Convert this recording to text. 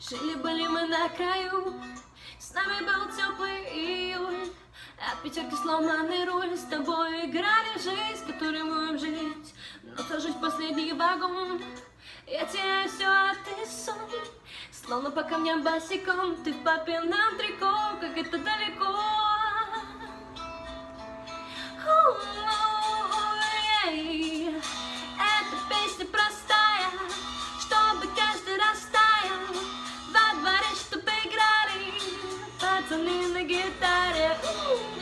Жили-были мы на краю, с нами был теплый июль. От пятерки сломанный руль, с тобой играли в жизнь, которой будем жить. Но сажусь в последний вагон, я теряю все, а ты сон. Словно по камням босиком, ты в папином трико, как это далеко. Эта песня простая, чтобы каждый растаял. Во дворе, чтобы играли пацаны на гитаре.